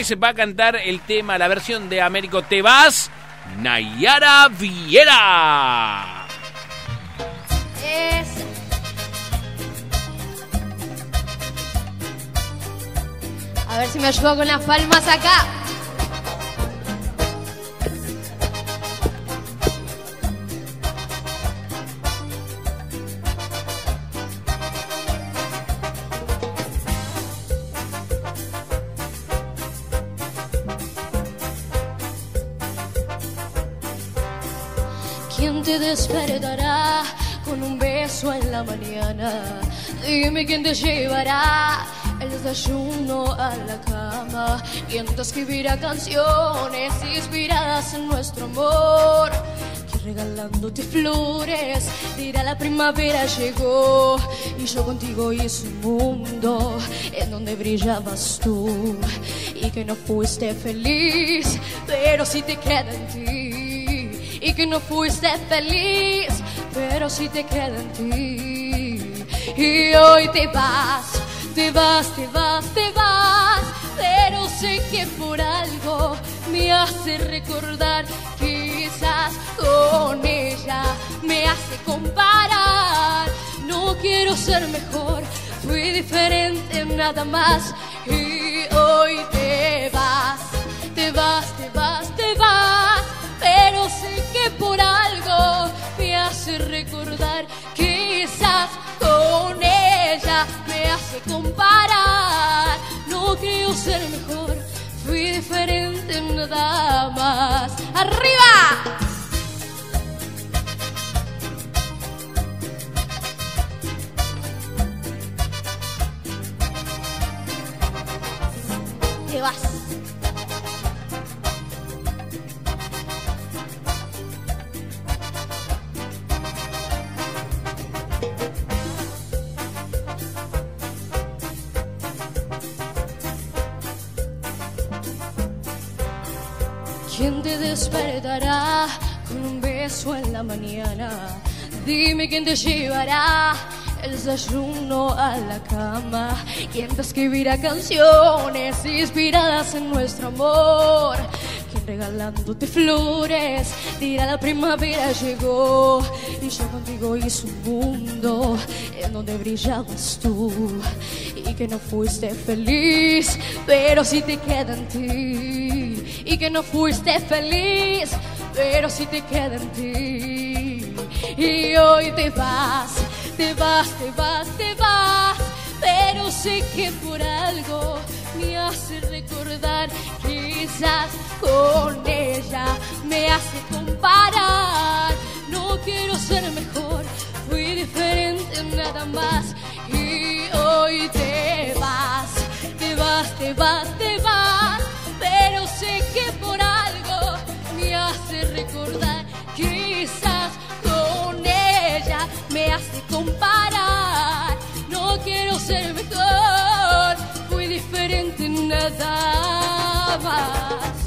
Después va a cantar el tema, la versión de Américo Te Vas, Nayara Viera. A ver si me ayuda con las palmas acá. ¿Quién te despertará con un beso en la mañana? Dime quién te llevará el desayuno a la cama. ¿Quién te escribirá canciones inspiradas en nuestro amor? ¿Quién regalándote flores dirá la primavera llegó? Y yo contigo hice un mundo en donde brillabas tú. Y que no fuiste feliz, pero sí te queda en ti. Y que no fuiste feliz, pero sí te queda en ti. Y hoy te vas, te vas, te vas, te vas, pero sé que por algo me hace recordar. Quizás con ella me hace comparar. No quiero ser mejor, fui diferente nada más. Y hoy te vas, te vas, te vas, te vas, pero sé que por algo me hace recordar. Quizás con ella me hace comparar. No creo ser mejor, fui diferente nada más. ¡Arriba! Te vas. ¿Quién te despertará con un beso en la mañana? Dime quién te llevará el desayuno a la cama. ¿Quién te escribirá canciones inspiradas en nuestro amor? ¿Quién regalándote flores dirá la primavera llegó? Y yo contigo hice un mundo en donde brillabas tú. Y que no fuiste feliz, pero sí te queda en ti. Y que no fuiste feliz, pero sí te queda en ti. Y hoy te vas, te vas, te vas, te vas, pero sé que por algo me hace recordar. Quizás con ella me hace comparar. No quiero ser mejor, fui diferente nada más. Y hoy te vas, te vas, te vas, te vas, pero sé que por algo me hace recordar. Quizás con ella me hace comparar. No quiero ser mejor, fui diferente nada más.